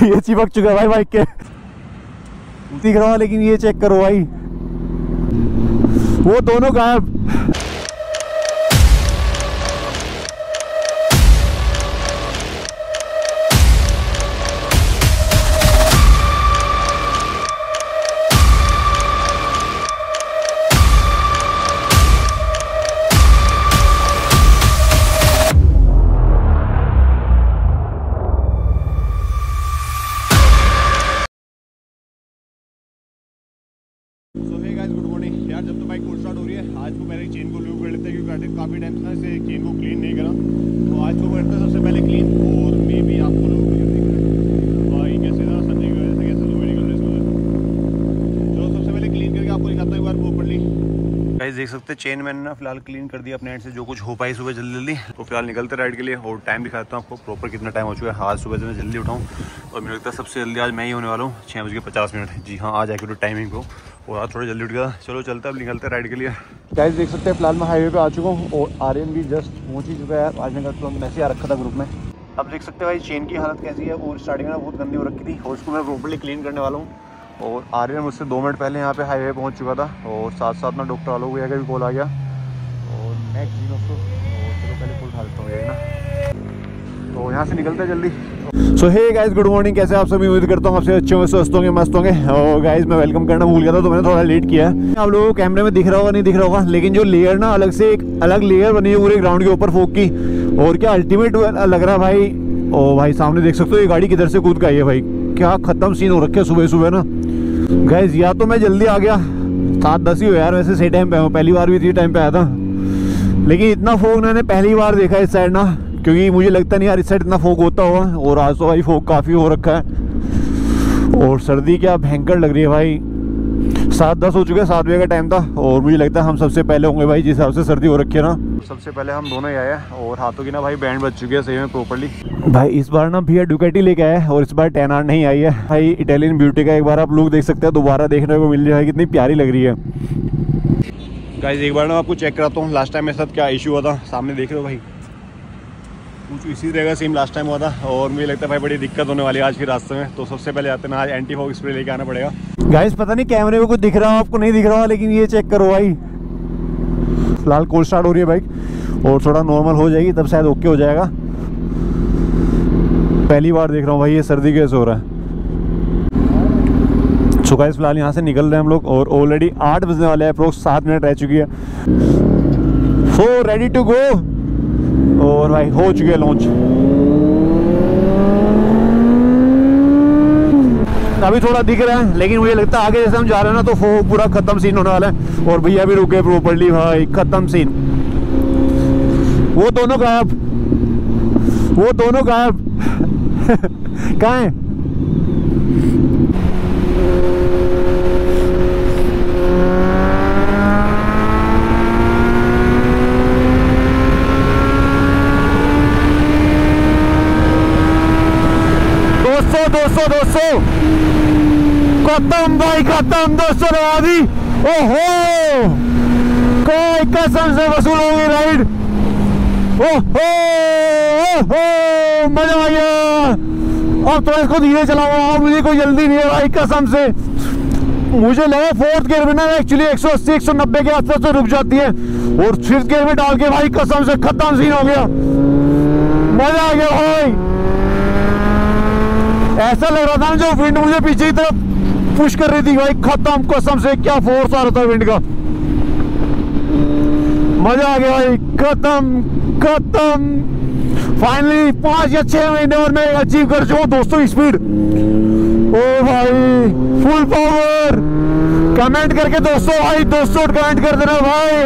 ये चिपक चुका है भाई बाइक के, दिख रहा है। लेकिन ये चेक करो भाई, वो दोनों गायब। गुड मॉर्निंग यार। जब तो बाइक कोल्ड स्टार्ट हो रही है, आज को पहले चेन को लूप कर लेते हैं क्योंकि काफ़ी टाइम से इसे चेन को क्लीन नहीं करा, तो आज को करते हैं सबसे पहले क्लीन। और मे भी आपको लोग भाई कैसे ना संडे की वजह से कैसे सुबह निकल रहे हैं, चलो सबसे पहले क्लीन करके आपको दिखाता हूँ एक बार प्रॉपर्ली। गाइस देख सकते हैं चेन मैंने ना फिलहाल क्लीन कर दिया अपने एंड से, जो कुछ हो पाई सुबह जल्दी जल्दी। तो फिलहाल निकलते राइड के लिए और टाइम दिखाता हूँ आपको प्रॉपर कितना टाइम हो चुका है। आज सुबह से मैं जल्दी उठाऊँ और मुझे लगता है सबसे जल्दी आज मैं ही होने वाला हूँ। 6:50 जी हाँ, आज एक्यूरेट टाइमिंग को, और आज थोड़ा जल्दी उठ गया। चलो चलते अब निकलते राइड के लिए। गाइस देख सकते हैं फिलहाल मैं हाईवे पे आ चुका हूँ और आर्यन भी जस्ट पहुँच ही चुका है। आज मैं मैसेज आ रखा था ग्रुप में। अब देख सकते हैं भाई चेन की हालत कैसी है, और स्टार्टिंग में बहुत गंदी हो रखी थी और उसको मैं प्रॉपर्ली क्लीन करने वाला हूँ। और आर्यन मुझसे 2 मिनट पहले यहाँ पे हाईवे पहुँच चुका था, और साथ साथ में डॉक्टर आलोक भैया का भी कॉल आ गया। और नेक्स्ट दिन उसको चलो पहले फुल हालत हो गया ना, तो यहाँ से निकलते हैं जल्दी। So hey guys good morning, कैसे आप सभी? उम्मीद करता हूँ आपसे अच्छे होंगे, स्वस्थ होंगे, मस्त होंगे। और गाइस मैं वेलकम करना भूल गया था, तो मैंने थोड़ा लेट किया है। आप लोगों को कैमरे में दिख रहा होगा नहीं दिख रहा होगा, लेकिन जो लेयर ना अलग से एक अलग लेयर बनी है पूरे ग्राउंड के ऊपर फोक की, और क्या अल्टीमेट लग रहा है भाई। ओ भाई सामने देख सकते हो ये गाड़ी किधर से कूद का है भाई, क्या खत्म सीन हो रखे है सुबह सुबह ना गाइस। या तो मैं जल्दी आ गया, 7:10 ही हो यार, वैसे सही टाइम पे आया, पहली बार भी इसी टाइम पे आया था। लेकिन इतना फोक मैंने पहली बार देखा इस साइड ना, क्योंकि मुझे लगता नहीं यार इस साइड इतना फोक होता होगा। और आज तो भाई फोक काफ़ी हो रखा है, और सर्दी क्या भयंकर लग रही है भाई। 7:10 हो चुके हैं, 7 बजे का टाइम था, और मुझे लगता है हम सबसे पहले होंगे भाई जिस हिसाब से सर्दी हो रखी है ना। सबसे पहले हम दोनों ही आए हैं, और हाथों की ना भाई बैंड बज चुकी है सही में प्रॉपर्ली। भाई इस बार ना भैया डुकेटी लेके आए हैं, और इस बार 10R नहीं आई है भाई। इटालियन ब्यूटी का एक बार आप लोग देख सकते हैं, दोबारा देखने को मिल जाए, कितनी प्यारी लग रही है। गाइस एक बार ना आपको चेक कराता हूँ लास्ट टाइम मेरे साथ क्या इशू हुआ था। सामने देख रहे हो भाई, कुछ इसी तरह का सेम लास्ट टाइम हुआ था, और मुझे लगता है भाई बड़ी दिक्कत होने वाली है आज के रास्ते में। तो सबसे पहले आते हैं आज एंटी फॉग स्प्रे लेके आना पड़ेगा। गाइस पता नहीं कैमरे में कुछ दिख रहा हो आपको नहीं दिख रहा हो, लेकिन ये चेक करो भाई, फिलहाल कोल्ड स्टार्ट हो रही है बाइक, और थोड़ा नॉर्मल हो जाएगी तब शायद ओके हो जाएगा। पहली बार देख रहा हूँ भाई ये सर्दी कैसे हो रहा है। सो गाइस फिलहाल यहाँ से निकल रहे हैं हम लोग, और ऑलरेडी 8 बजने वाले हैं, अप्रोक्स 7 मिनट रह चुकी है। सो रेडी टू गो, और भाई हो चुकी है लॉन्च। अभी थोड़ा दिख रहा है, लेकिन मुझे लगता है आगे जैसे हम जा रहे हैं ना तो फोग पूरा खत्म सीन होने वाला है। और भैया भी रुके प्रॉपर्ली भाई, खत्म सीन। वो दोनों गायब, वो दोनों गायब कहाँ है? दोस्तों खत्म भाई खत्म, 200 लगा दी। ओहो कोई कसम से वसूल हो गई राइड। ओहो ओहो मजा आ गया। अब तो इसको धीरे चलाऊंगा, मुझे कोई जल्दी नहीं है भाई कसम से। मुझे लगा 4th गियर में ना एक्चुअली 180-190 के आसपास तो रुक जाती है, और 5th गियर में डाल के भाई कसम से खत्म सीन हो गया। मजा आ गया भाई, ऐसा लग रहा था ना जो विंड मुझे पीछे की तरफ पुश कर रही थी भाई, खत्म कसम से। क्या फोर्स आ रहा था विंड का, मजा आ गया भाई, खत्म खत्म। फाइनली 5 या 6 महीने और मैं अचीव कर चुका हूँ दोस्तों स्पीड। ओ भाई फुल पावर। कमेंट करके दोस्तों भाई 200 कमेंट कर देना भाई।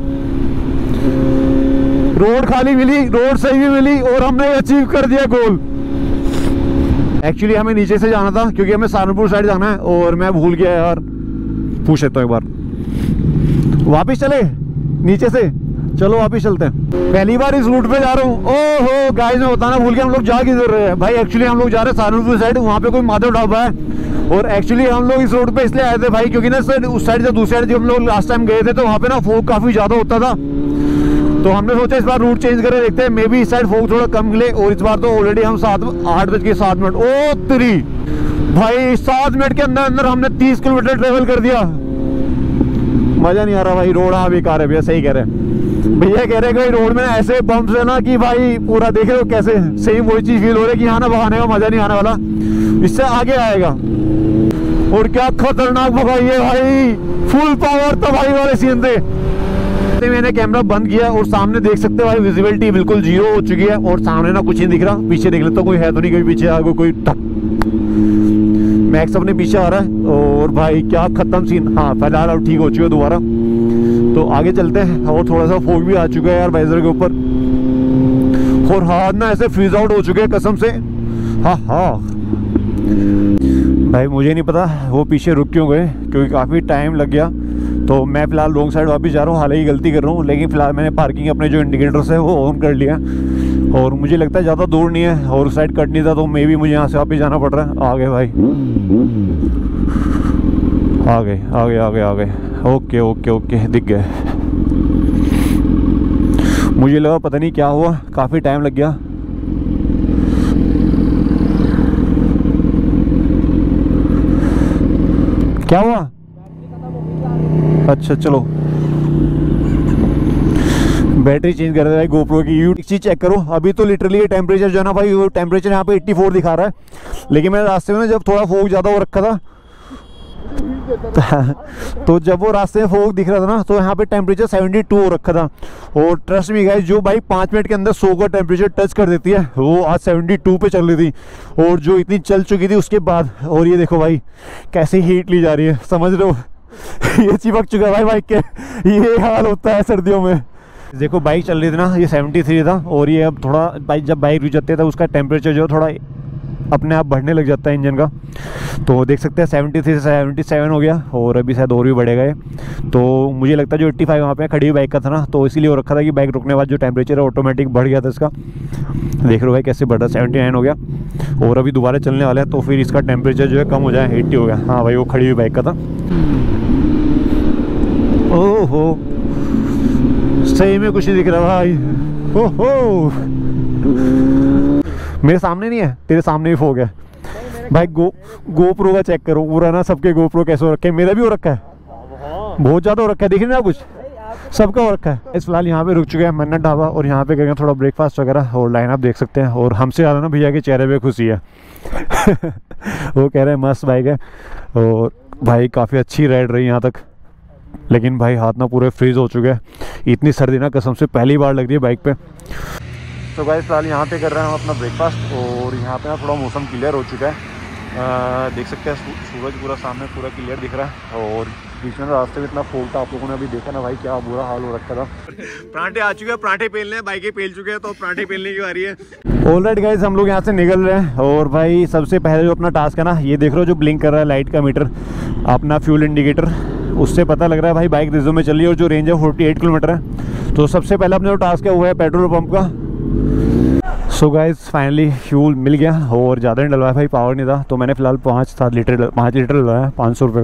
रोड खाली मिली, रोड सही भी मिली, और हमने अचीव कर दिया गोल। एक्चुअली हमें नीचे से जाना था क्योंकि हमें सहारनपुर साइड जाना है, और मैं भूल गया यार, पूछ लेता हूँ एक बार। वापिस चले नीचे से, चलो वापिस चलते हैं। पहली बार इस रूट पे जा रहा हूँ। ओहो गाइस मैं बताना भूल गया हम लोग जा किधर रहे हैं भाई। एक्चुअली हम लोग जा रहे हैं सहारनपुर साइड, वहाँ पे कोई माधव ढाबा है। और एक्चुअली हम लोग इस रोड पे इसलिए आए थे भाई क्योंकि ना उस साइड से दूसरी साइड जब हम लोग लास्ट टाइम गए थे तो वहाँ पे ना फोग काफी ज्यादा होता था, तो हमने सोचा इस बार रूट चेंज करके देखते हैं, मे बी इस साइड फोग थोड़ा कम मिले। और इस बार तो ऑलरेडी हम 8:07 ओ तेरी भाई 7 मिनट के अंदर अंदर हमने 30 किलोमीटर ट्रेवल कर दिया। मजा नहीं आ रहा भाई, रोड हाँ बेकार है भैया, सही कह रहे हैं भैया, कह रहे हैं भाई रोड में ऐसे बम्प्स है ना कि भाई पूरा देख रहे हो कैसे, सेम वही चीज फील हो रही है कि हाँ ना बहाने का मजा नहीं आने वाला, इससे आगे आएगा। और क्या खतरनाक भगाई है भाई, फुल पावर तबाही वाले सीन थे। मैंने कैमरा बंद किया और सामने देख सकते हो भाई विजिबिलिटी बिल्कुल 0 हो चुकी है और सामने ना कुछ नहीं दिख रहा। पीछे देख लेता कोई है तो नहीं, कोई पीछे आगे कोई मैक्स अपने पीछे आ रहा है। और भाई क्या खत्म सीन, हाँ फिलहाल अब ठीक हो चुका है दोबारा। तो आगे चलते हैं। और थोड़ा सा फोग भी आ चुका है यार वाइजर के ऊपर, और हाथ ना ऐसे फ्रीज आउट हो चुके हैं कसम से। हाँ भाई मुझे नहीं पता वो पीछे रुक क्यों गए, क्योंकि काफ़ी टाइम लग गया। तो मैं फिलहाल लॉन्ग साइड वापस जा रहा हूँ, हालांकि गलती कर रहा हूँ, लेकिन फिलहाल मैंने पार्किंग अपने जो इंडिकेटर्स है वो ऑन कर लिया। और मुझे लगता है ज़्यादा दूर नहीं है और उस साइड कट नहीं था, तो मे भी मुझे यहाँ से वापस जाना पड़ रहा है। आ गए भाई, आ गए। ओके दिख गए। मुझे लगा पता नहीं क्या हुआ, काफ़ी टाइम लग गया। क्या हुआ? अच्छा चलो, बैटरी चेंज कर रहे भाई गोप्रो की। एक चीज चेक करो, अभी तो लिटरली ये टेम्परेचर जो है ना भाई, वो टेम्परेचर यहाँ पे 84 दिखा रहा है, लेकिन मैंने रास्ते में जब थोड़ा फोग ज़्यादा हो रखा था तो जब वो रास्ते में फोग दिख रहा था ना, तो यहाँ पे टेम्परेचर 72 हो रखा था। और ट्रस्ट मी गाइस, जो बाइक 5 मिनट के अंदर 100 का टेम्परेचर टच कर देती है, वो आज 72 पे चल रही थी, और जो इतनी चल चुकी थी उसके बाद। और ये देखो भाई कैसे हीट ली जा रही है, समझ रहे हो ये चिपक चुका है भाई बाइक के, ये हाल होता है सर्दियों में। देखो बाइक चल रही थी ना, ये 73 था, और ये अब थोड़ा जब बाइक रुक जाती है तो उसका टेम्परेचर जो थोड़ा अपने आप बढ़ने लग जाता है इंजन का। तो देख सकते हैं 73 से 77 हो गया, और अभी शायद और भी बढ़ेगा ये। तो मुझे लगता है जो 85 वहाँ पे खड़ी हुई बाइक का था ना, तो इसीलिए हो रखा था कि बाइक रुकने के बाद जो टेम्परेचर है ऑटोमेटिक बढ़ गया था इसका। देख रहे हो भाई कैसे बढ़ रहा, 79 हो गया, और अभी दोबारा चलने वाला है तो फिर इसका टेम्परेचर जो है कम हो जाए, 80 हो गया। हाँ भाई वो खड़ी हुई बाइक का था। ओहो सही में कुछ नहीं दिख रहा भाई। ओहो मेरे सामने नहीं है, तेरे सामने ही फोग है भाई। गोप्रो का चेक करो पूरा ना, सबके गोप्रो कैसे हो रखे हैं, मेरा भी हो रखा है, बहुत ज़्यादा हो रखा है, दिख नहीं रहा कुछ, सबका हो रखा है। इस फिलहाल यहाँ पे रुक चुके हैं मन्नत ढाबा, और यहाँ पे करेंगे थोड़ा ब्रेकफास्ट वगैरह, और लाइन आप देख सकते हैं। और हमसे ज़्यादा ना भैया के चेहरे पे खुशी है वो कह रहे हैं मस्त बाइक है, और भाई काफ़ी अच्छी राइड रही यहाँ तक, लेकिन भाई हाथ ना पूरे फ्रीज हो चुके हैं। इतनी सर्दी ना कसम से पहली बार लग रही है बाइक पे। तो गाइस फिलहाल यहाँ पे कर रहे हैं हम अपना ब्रेकफास्ट, और यहाँ पे ना थोड़ा मौसम क्लियर हो चुका है। देख सकते हैं सूरज पूरा सामने पूरा क्लियर दिख रहा है, और बीच में रास्ते में इतना फोग था, आप लोगों ने अभी देखा ना भाई क्या बुरा हाल हो रखा था। पराठे आ चुके हैं, पराठे पेलने हैं, बाइकें पेल चुके हैं, तो पराठे पेलने की बारी है। ऑलराइट गाइस हम लोग यहाँ से निकल रहे हैं, और भाई सबसे पहले जो अपना टास्क है ना, ये देख रहे हो जो ब्लिंक कर रहा है लाइट का मीटर, अपना फ्यूल इंडिकेटर, उससे पता लग रहा है भाई बाइक रिजर्व में चल रही है, और जो रेंज है 48 किलोमीटर है। तो सबसे पहले अपने जो टास्क है वो है पेट्रोल पंप का। सो गाइस फाइनली फ्यूल मिल गया, और ज़्यादा नहीं डलवाया भाई, पावर नहीं था, तो मैंने फिलहाल 5 लीटर डलवाया 500 रुपये का।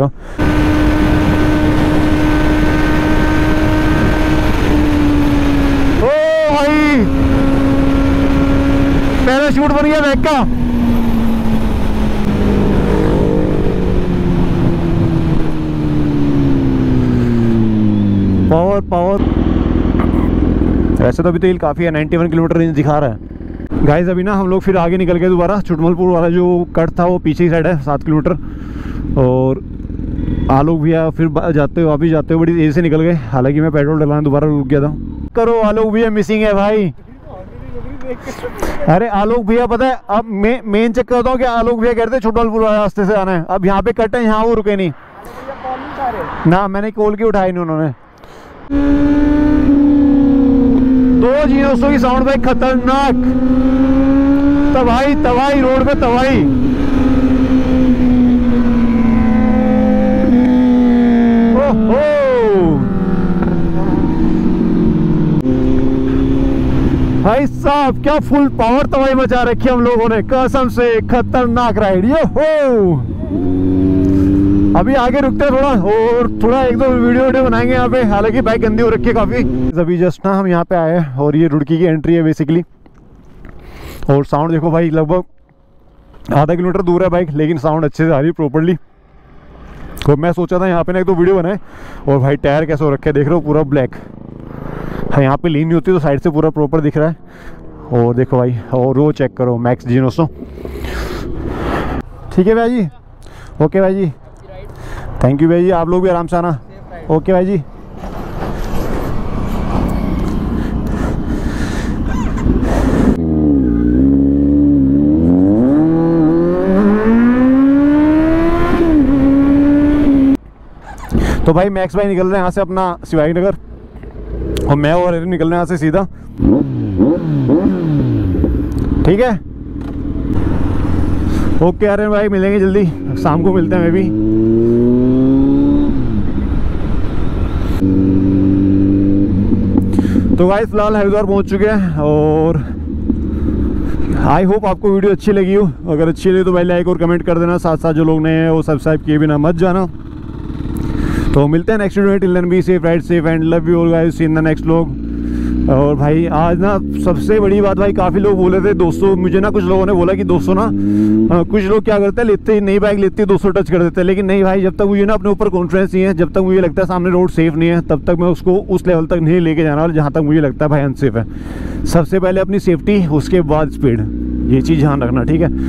ओ भाई पैराशूट बन गया बैग का। पावर वैसे तो अभी तेल काफ़ी है, 91 किलोमीटर रेंज दिखा रहा है। गाइस अभी ना हम लोग फिर आगे निकल गए दोबारा, चुटमलपुर वाला जो कट था वो पीछे ही साइड है 7 किलोमीटर। और आलोक भैया फिर जाते हुए वापिस जाते हुए बड़ी तेज़ी से निकल गए, हालांकि मैं पेट्रोल डलाने दोबारा रुक गया था। करो आलोक भैया मिसिंग है भाई। अरे आलोक भैया पता है अब मेन चेक करता हूँ कि आलोक भैया कहते हैं चुटमलपुर वाले रास्ते से आना है, अब यहाँ पे कट है, यहाँ वो रुके नहीं ना, मैंने कॉल की उठाई नहीं उन्होंने। 2 की साउंड भाई खतरनाक, तबाही रोड पे तबाही। ओहो भाई साहब क्या फुल पावर तबाही मचा रखी हम लोगों ने, कसम से खतरनाक राइड। ये हो अभी आगे रुकते हैं थोड़ा, और थोड़ा एक दो वीडियो बनाएंगे यहाँ पे। हालांकि बाइक गंदी हो रखी है काफ़ी। अभी जस्ट ना हम यहाँ पे आए हैं और ये रुड़की की एंट्री है बेसिकली। और साउंड देखो भाई, लगभग आधा किलोमीटर दूर है बाइक, लेकिन साउंड अच्छे से आ रही है प्रॉपरली। तो मैं सोचा था यहाँ पे ना एक दो वीडियो बनाए। और भाई टायर कैसे हो रखे देख रहे हो, पूरा ब्लैक है। यहाँ पे लीन नहीं होती तो साइड से पूरा प्रॉपर दिख रहा है। और देखो भाई, और वो चेक करो, मैक्स G900। ठीक है भाई जी, ओके भाई जी, थैंक यू भाई जी। आप लोग भी आराम से आना। ओके भाई जी। तो भाई मैक्स भाई निकल रहे हैं यहाँ से अपना शिवाजी नगर, और मैं और निकल रहे हैं यहाँ से सीधा। ठीक है, ओके अरे भाई, मिलेंगे जल्दी, शाम को मिलते हैं मैं भी। तो गाइस फिलहाल हरिद्वार पहुंच चुके हैं, और आई होप आपको वीडियो अच्छी लगी हो। अगर अच्छी लगी तो भाई लाइक और कमेंट कर देना। साथ साथ जो लोग नए हैं वो सब्सक्राइब किए बिना मत जाना। तो मिलते हैं नेक्स्ट वीडियो में। Till then be safe, ride safe and love you all guys, see in the next vlog. और भाई आज ना सबसे बड़ी बात, भाई काफ़ी लोग बोले थे 200, मुझे ना कुछ लोगों ने बोला कि 200 ना, कुछ लोग क्या करते हैं, लेते ही नई बाइक लेते ही 200 टच कर देते हैं। लेकिन नहीं भाई, जब तक मुझे ना अपने ऊपर कॉन्फिडेंस नहीं है, जब तक मुझे लगता है सामने रोड सेफ नहीं है, तब तक मैं उसको उस लेवल तक नहीं लेके जाना, जहाँ तक मुझे लगता है भाई अनसेफ है। सबसे पहले अपनी सेफ्टी, उसके बाद स्पीड, ये चीज़ ध्यान रखना, ठीक है।